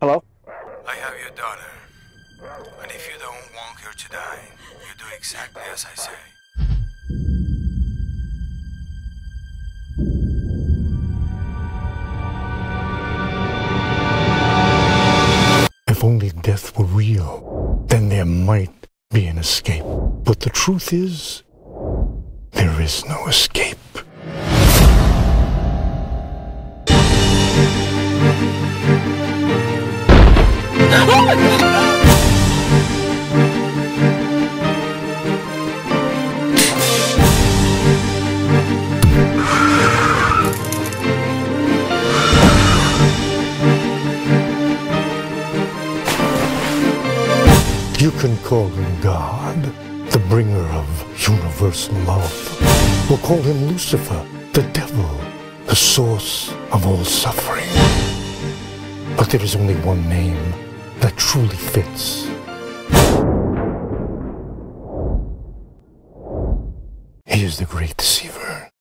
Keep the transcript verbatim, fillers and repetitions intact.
Hello? I have your daughter. And if you don't want her to die, you do exactly as I say. If only death were real, then there might be an escape. But the truth is, there is no escape. You can call him God, the bringer of universal love. Or call him Lucifer, the devil, the source of all suffering. But there is only one name that truly fits. He is the great Deceiver.